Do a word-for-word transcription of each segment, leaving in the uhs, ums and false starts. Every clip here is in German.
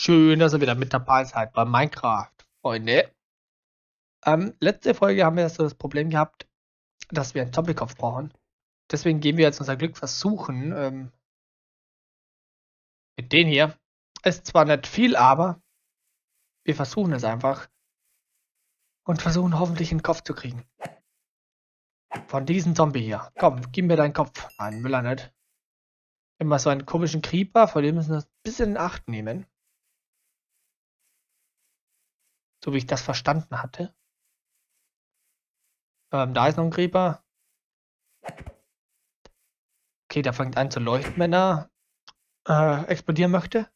Schön, dass ihr wieder mit dabei seid bei Minecraft, Freunde. Ähm, letzte Folge haben wir so das Problem gehabt, dass wir einen Zombiekopf brauchen. Deswegen gehen wir jetzt unser Glück versuchen. Ähm, mit denen hier. Ist zwar nicht viel, aber wir versuchen es einfach. Und versuchen hoffentlich einen Kopf zu kriegen. Von diesem Zombie hier. Komm, gib mir deinen Kopf. Nein, will er nicht. Immer so einen komischen Creeper, vor dem müssen wir ein bisschen in Acht nehmen. So wie ich das verstanden hatte. Ähm, da ist noch ein Creeper. Okay, der fängt an zu leuchten, wenn er äh, explodieren möchte.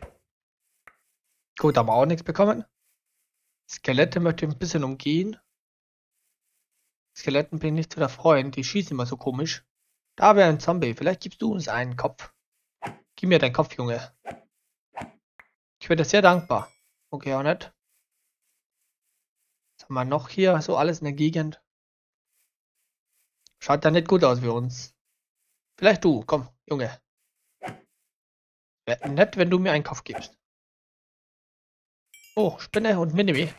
Gut, aber auch nichts bekommen. Skelette möchte ich ein bisschen umgehen. Skeletten bin ich nicht so der Freund, die schießen immer so komisch. Da wäre ein Zombie, vielleicht gibst du uns einen Kopf. Gib mir deinen Kopf, Junge. Ich wäre dir sehr dankbar. Okay, auch nicht. Was haben wir noch hier? So alles in der Gegend. Schaut da nicht gut aus für uns. Vielleicht du, komm, Junge. Wäre nett, wenn du mir einen Kopf gibst. Oh, Spinne und Minimi.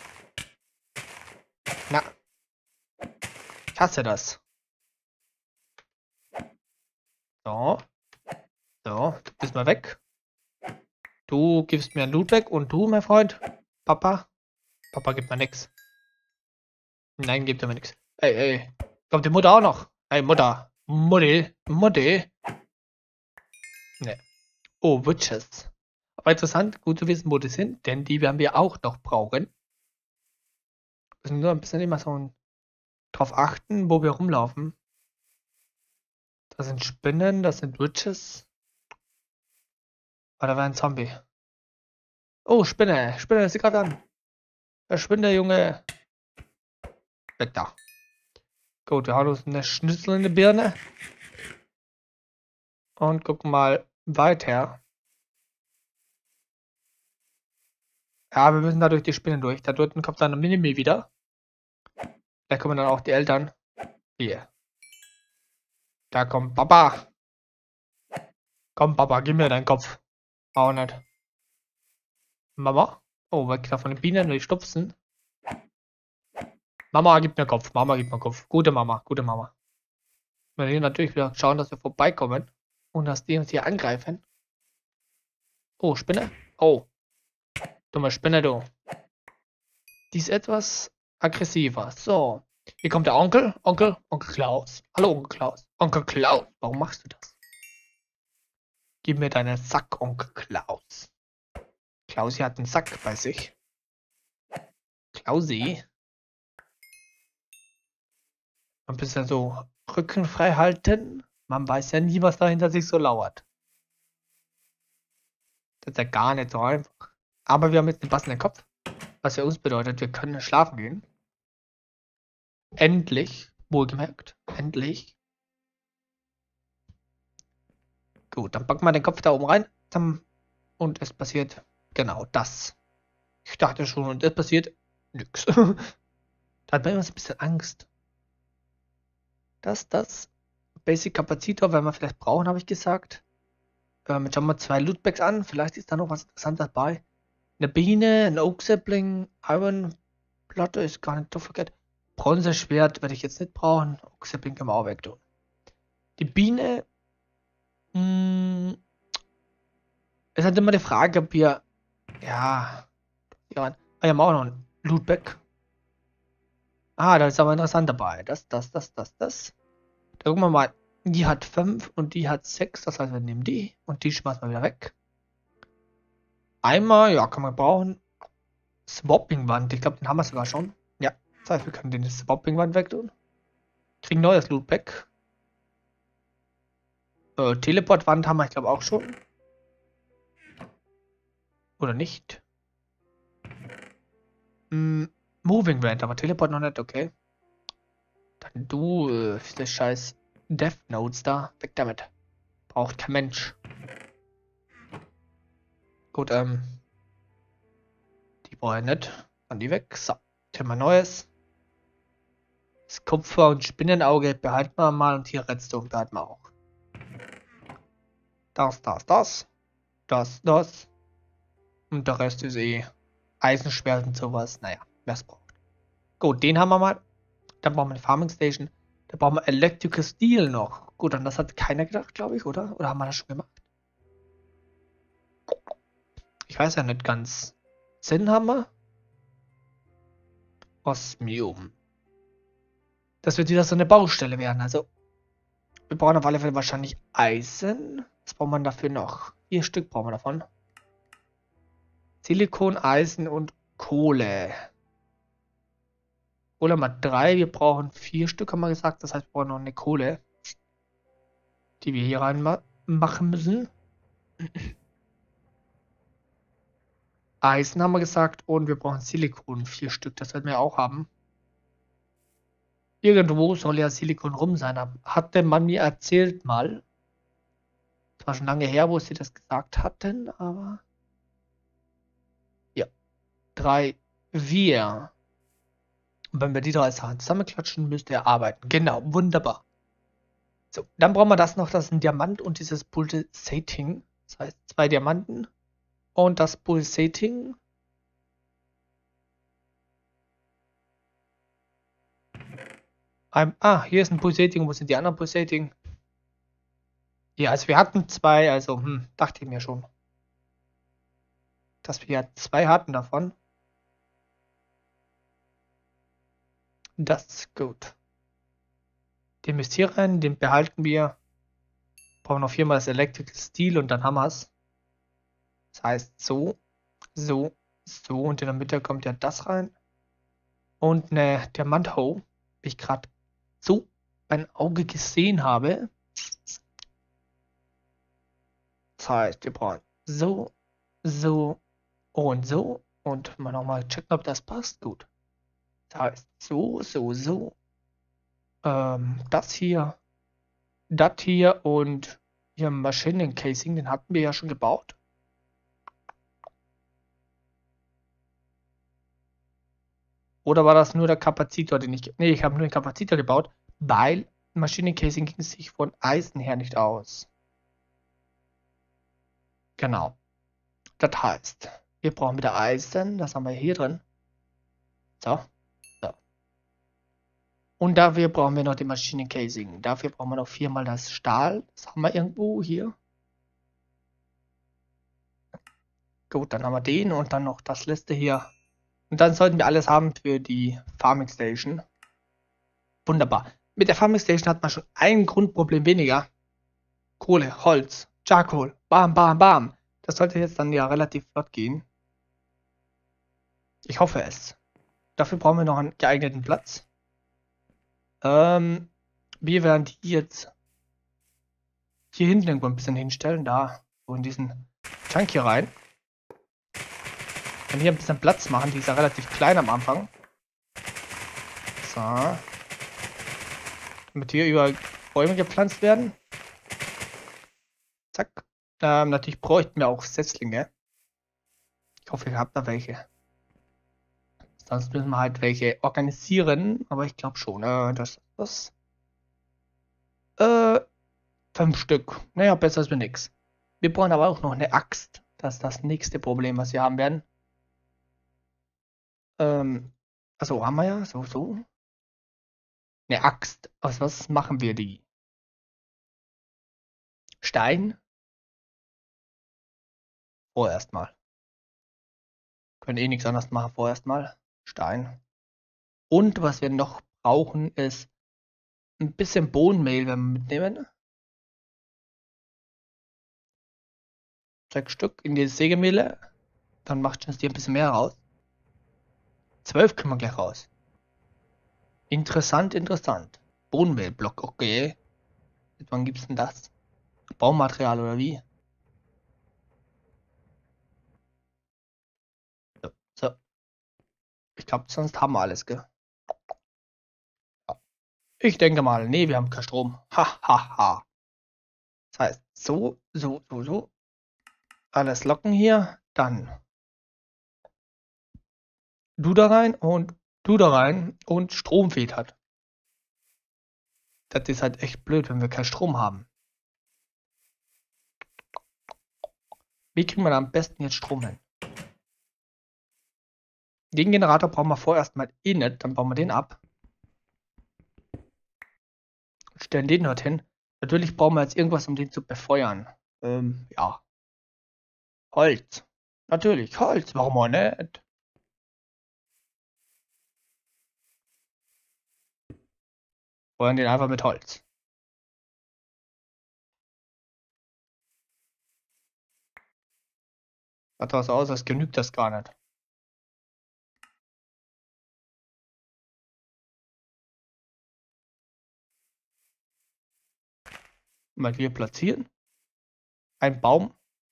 Na. Ich hasse das. So. So, du bist mal weg. Du gibst mir ein Loot weg und du, mein Freund. Papa. Papa gibt mir nix. Nein, gibt er mir nix. Ey, ey. Kommt die Mutter auch noch? Ey, Mutter. Mutti. Mutti. Ne. Oh, Witches. Aber interessant, gut zu wissen, wo die sind, denn die werden wir auch noch brauchen. Wir müssen nur ein bisschen immer so drauf achten, wo wir rumlaufen. Das sind Spinnen, das sind Witches. Oder war ein Zombie. Oh, Spinne. Spinne, das sieht gerade an. Verschwinde, Junge. Weg da. Gut, wir hauen uns eine Schnitzel in die Birne. Und gucken mal weiter. Ja, wir müssen da durch die Spinnen durch. Da drunten kommt dann ein Minimi wieder. Da kommen dann auch die Eltern. Hier. Da kommt Papa. Komm, Papa, gib mir deinen Kopf. Auch nicht. Mama? Oh, weg da von den Bienen, die stupsen. Mama, gib mir Kopf. Mama, gib mir Kopf. Gute Mama, gute Mama. Wir müssen natürlich wieder schauen, dass wir vorbeikommen. Und dass die uns hier angreifen. Oh, Spinne. Oh. Dumme Spinne, du. Die ist etwas aggressiver. So. Hier kommt der Onkel. Onkel. Onkel Klaus. Hallo, Onkel Klaus. Onkel Klaus. Warum machst du das? Gib mir deinen Sack, Onkel Klaus. Klausi hat einen Sack bei sich. Klausi. Ein bisschen so Rücken frei halten. Man weiß ja nie, was da hinter sich so lauert. Das ist ja gar nicht so einfach. Aber wir haben jetzt einen passenden Kopf. Was für uns bedeutet, wir können schlafen gehen. Endlich. Wohlgemerkt. Endlich. Gut, dann packen wir den Kopf da oben rein. Und es passiert genau das. Ich dachte schon, und es passiert nix. Da hat man immer so ein bisschen Angst. Das, das. Basic Kapazitor, wenn wir vielleicht brauchen, habe ich gesagt. Ähm, jetzt schauen wir zwei Lootbags an. Vielleicht ist da noch was Interessantes dabei. Eine Biene, ein Oak Sapling, Iron Platte ist gar nicht so verkehrt. Bronzeschwert werde ich jetzt nicht brauchen. Oak Sapling können wir auch weg tun. Die Biene. Mh, ist halt immer die Frage, ob wir. Ja. Ja, wir haben auch noch ein Lootbag. Ah, da ist aber interessant dabei. Das, das, das, das, das. Da gucken wir mal. Die hat fünf und die hat sechs. Das heißt, wir nehmen die und die schmeißen wir wieder weg. Einmal, ja, kann man brauchen. Swapping-Wand. Ich glaube, den haben wir sogar schon. Ja, das heißt, wir können den Swapping-Wand wegtun. Kriegen neues Lootback. Äh, Teleport-Wand haben wir, ich glaube, auch schon. Oder nicht? Hm, Moving Wand, aber Teleport noch nicht, okay. Dann du, äh, das scheiß Death Notes da. Weg damit. Braucht kein Mensch. Gut, ähm. Die brauche ich nicht. Dann die weg. So, Thema Neues. Das Kupfer- und Spinnenauge behalten wir mal und hier Redstone behalten wir auch. Das, das, das. Das, das. Und der Rest ist eh Eisenschwert und sowas. Naja, wer es braucht. Gut, den haben wir mal. Dann brauchen wir eine Farming Station. Da brauchen wir Electrical Steel noch. Gut, an das hat keiner gedacht, glaube ich, oder? Oder haben wir das schon gemacht? Ich weiß ja nicht ganz. Zinn haben wir. Osmium. Das wird wieder so eine Baustelle werden. Also, wir brauchen auf alle Fälle wahrscheinlich Eisen. Was braucht man dafür noch? Vier Stück brauchen wir davon. Silikon, Eisen und Kohle. Kohle haben wir drei. Wir brauchen vier Stück, haben wir gesagt. Das heißt, wir brauchen noch eine Kohle, die wir hier rein ma machen müssen. Eisen haben wir gesagt. Und wir brauchen Silikon. Vier Stück. Das sollten wir auch haben. Irgendwo soll ja Silikon rum sein. Hatte man mir erzählt mal. Das war schon lange her, wo sie das gesagt hatten, aber... Ja. Drei, vier. Und wenn wir die drei Sachen zusammenklatschen, müsste er arbeiten. Genau, wunderbar. So, dann brauchen wir das noch. Das ist ein Diamant und dieses Pulsating. Das heißt, zwei Diamanten. Und das Pulsating... Ah, hier ist ein Pulsating. Wo sind die anderen Pulsating? Ja, also wir hatten zwei, also hm, dachte ich mir schon, dass wir ja zwei hatten davon. Das ist gut. Den müsst hier rein, den behalten wir. Brauchen noch viermal das Electrical Steel und dann haben wir es. Das heißt so, so, so und in der Mitte kommt ja das rein. Und eine Diamant-Hoe, wie ich gerade so ein Auge gesehen habe. Das heißt, wir brauchen so, so und so. Und mal nochmal checken, ob das passt. Gut. Das heißt, so, so, so. Ähm, das hier. Das hier und hier Maschinencasing, den hatten wir ja schon gebaut. Oder war das nur der Kapazitor, den ich... Ne, ich habe nur den Kapazitor gebaut, weil Maschinencasing ging sich von Eisen her nicht aus. Genau. Das heißt, wir brauchen wieder Eisen, das haben wir hier drin. So. So. Und dafür brauchen wir noch die Maschinencasing. Dafür brauchen wir noch viermal das Stahl. Das haben wir irgendwo hier. Gut, dann haben wir den und dann noch das letzte hier. Und dann sollten wir alles haben für die Farming Station. Wunderbar. Mit der Farming Station hat man schon ein Grundproblem weniger. Kohle, Holz, Charcoal, bam, bam, bam. Das sollte jetzt dann ja relativ flott gehen. Ich hoffe es. Dafür brauchen wir noch einen geeigneten Platz. Ähm, wir werden die jetzt hier hinten irgendwo ein bisschen hinstellen. Da, so in diesen Tank hier rein. Dann hier ein bisschen Platz machen. Die ist ja relativ klein am Anfang. So. Damit hier überall Bäume gepflanzt werden. Zack. Ähm, natürlich bräuchten wir auch Setzlinge. Ich hoffe, ihr habt da welche. Sonst müssen wir halt welche organisieren. Aber ich glaube schon. Äh, das ist Äh, fünf Stück. Naja, besser als wir nix. Wir brauchen aber auch noch eine Axt. Das ist das nächste Problem, was wir haben werden. Ähm, also haben wir ja, so, so. Eine Axt. Aus was machen wir die? Stein? Vorerst mal. Können eh nichts anderes machen, vorerst mal. Stein. Und was wir noch brauchen, ist ein bisschen Bohnenmehl, wenn wir mitnehmen. Sechs Stück in die Sägemehle. Dann macht schon dir ein bisschen mehr raus. Zwölf können wir gleich raus. Interessant, interessant. Bohnenmehlblock, okay. Wann gibt's denn das? Baumaterial oder wie? So, so. Ich glaube, sonst haben wir alles, gell? Ja. Ich denke mal, nee, wir haben keinen Strom. Ha, ha, ha. Das heißt, so, so, so, so. Alles locken hier. Dann du da rein und du da rein und Strom fehlt halt. Das ist halt echt blöd, wenn wir keinen Strom haben. Wie kriegen wir da am besten jetzt Strom hin? Den Generator brauchen wir vorerst mal eh nicht, dann bauen wir den ab. Und stellen den dorthin. Natürlich brauchen wir jetzt irgendwas, um den zu befeuern. Ähm, ja. Holz. Natürlich, Holz, warum auch nicht? Feuern den einfach mit Holz. Hat was aus, als genügt das gar nicht. Mal hier platzieren. Ein Baum.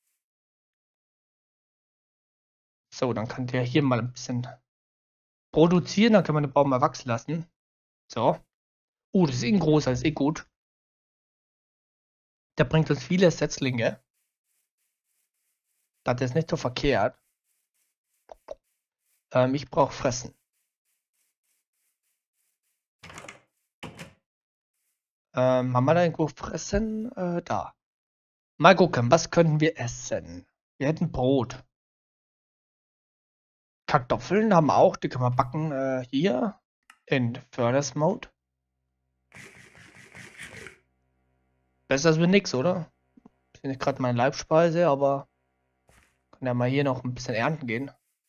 So, dann kann der hier mal ein bisschen produzieren, dann kann man den Baum mal wachsen lassen. So. Oh, das ist eh ein großer, das ist eh gut. Der bringt uns viele Setzlinge. Das ist nicht so verkehrt. Ähm, ich brauche Fressen. Ähm, haben wir da irgendwo Fressen? Äh, da. Mal gucken, was können wir essen? Wir hätten Brot. Kartoffeln haben wir auch, die können wir backen äh, hier in Furnace Mode. Besser als wir nix, oder? Das ist nicht gerade meine Leibspeise, aber können ja mal hier noch ein bisschen ernten gehen.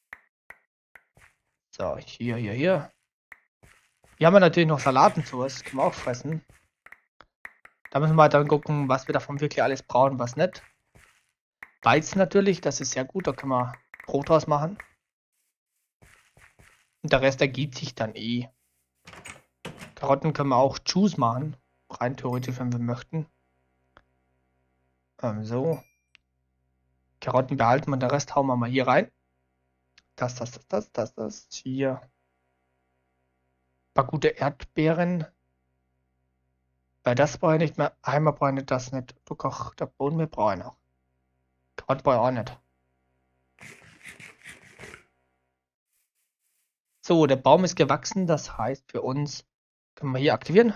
So, hier, hier, hier. Hier haben wir natürlich noch Salaten zu, das können wir auch fressen. Da müssen wir halt dann gucken, was wir davon wirklich alles brauchen, was nicht. Weizen natürlich, das ist sehr gut, da können wir Brot draus machen. Und der Rest ergibt sich dann eh. Karotten können wir auch Juice machen. Rein theoretisch, wenn wir möchten. Ähm, so. Karotten behalten wir, den Rest hauen wir mal hier rein. Das, das, das, das, das, das. Hier. Ein paar gute Erdbeeren. Weil das brauche ich nicht mehr. Einmal brauche ich nicht, das nicht. Guck auch, der Boden mehr brauche ich noch. Karotten brauche ich auch nicht. So, der Baum ist gewachsen. Das heißt für uns, können wir hier aktivieren.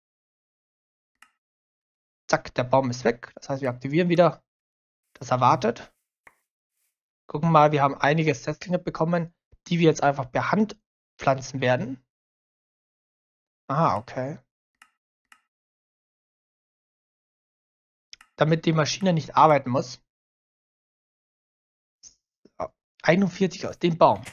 Zack, der Baum ist weg. Das heißt, wir aktivieren wieder das erwartet. Gucken mal, wir haben einige Setzlinge bekommen, die wir jetzt einfach per Hand pflanzen werden. Ah, okay. Damit die Maschine nicht arbeiten muss. einundvierzig aus dem Baum.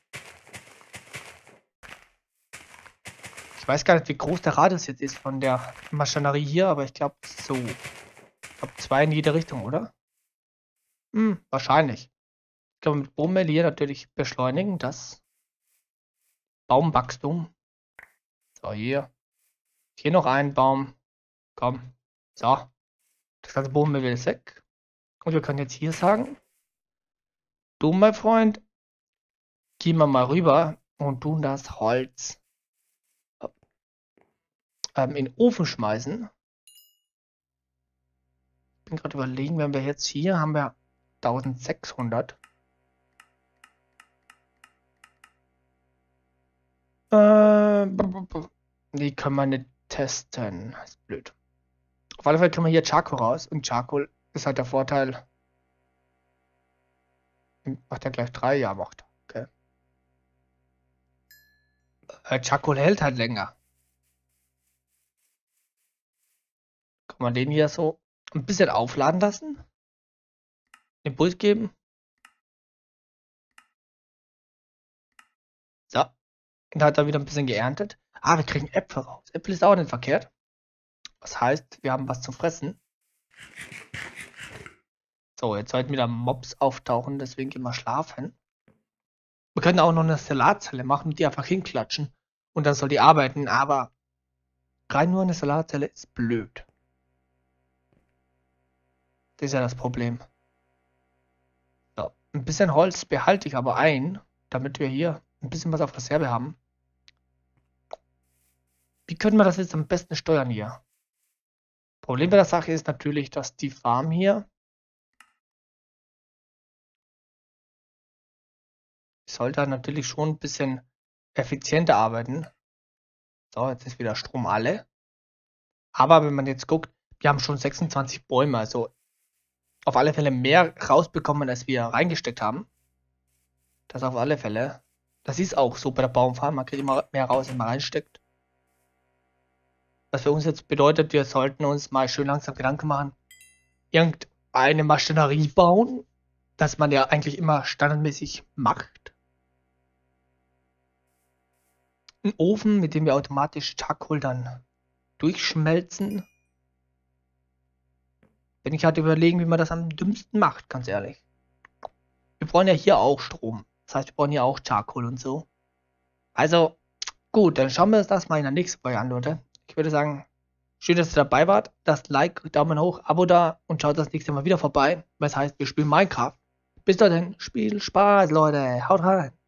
Ich weiß gar nicht, wie groß der Radius jetzt ist von der Maschinerie hier, aber ich glaube so. Ich glaube zwei in jede Richtung, oder? Hm, wahrscheinlich. Ich glaube mit Bohrmehl hier natürlich beschleunigen das Baumwachstum. So, hier. Hier noch ein Baum. Komm. So. Das ganze Bohrmehl ist weg. Und wir können jetzt hier sagen, du, mein Freund, gehen wir mal rüber und tun das Holz ähm, in den Ofen schmeißen. Ich bin gerade überlegen, wenn wir jetzt hier haben wir eintausendsechshundert. Äh, die können wir nicht testen. Das ist blöd. Auf alle Fälle können wir hier Charcoal raus. Und Charcoal ist halt der Vorteil. Macht er gleich drei? Ja, macht. Okay. Äh, Charcoal hält halt länger. Kann man den hier so ein bisschen aufladen lassen? Impuls geben. So. Und hat er wieder ein bisschen geerntet. Ah, wir kriegen Äpfel raus. Äpfel ist auch nicht verkehrt. Das heißt, wir haben was zu fressen. So, jetzt sollten wieder Mobs auftauchen, deswegen gehen wir schlafen. Wir können auch noch eine Salatzelle machen, die einfach hinklatschen. Und dann soll die arbeiten, aber rein nur eine Salatzelle ist blöd. Das ist ja das Problem. So, ein bisschen Holz behalte ich aber ein, damit wir hier ein bisschen was auf Reserve haben. Wie können wir das jetzt am besten steuern hier? Problem bei der Sache ist natürlich, dass die Farm hier sollte natürlich schon ein bisschen effizienter arbeiten. So, jetzt ist wieder Strom alle. Aber wenn man jetzt guckt, wir haben schon sechsundzwanzig Bäume, also auf alle Fälle mehr rausbekommen, als wir reingesteckt haben. Das auf alle Fälle. Das ist auch so bei der Baumfarm. Man kriegt immer mehr raus, wenn man reinsteckt. Was für uns jetzt bedeutet, wir sollten uns mal schön langsam Gedanken machen. Irgendeine Maschinerie bauen, das man ja eigentlich immer standardmäßig macht. Ein Ofen, mit dem wir automatisch Charcoal dann durchschmelzen. Wenn ich halt überlegen, wie man das am dümmsten macht, ganz ehrlich. Wir brauchen ja hier auch Strom. Das heißt, wir brauchen hier auch Charcoal und so. Also, gut, dann schauen wir uns das mal in der nächsten Folge an, Leute. Ich würde sagen, schön, dass ihr dabei wart. Lasst Like, Daumen hoch, Abo da und schaut das nächste Mal wieder vorbei. Was heißt, wir spielen Minecraft. Bis dahin, Spiel Spaß, Leute. Haut rein.